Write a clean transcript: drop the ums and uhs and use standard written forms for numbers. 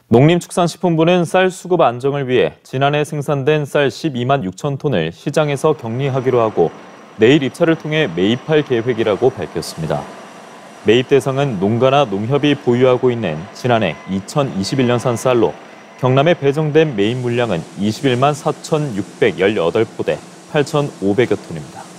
농림축산식품부는 쌀 수급 안정을 위해 지난해 생산된 쌀 12만 6천 톤을 시장에서 격리하기로 하고 내일 입찰을 통해 매입할 계획이라고 밝혔습니다. 매입 대상은 농가나 농협이 보유하고 있는 지난해 2021년산 쌀로 경남에 배정된 매입 물량은 21만 4,618포대 8,500여 톤입니다.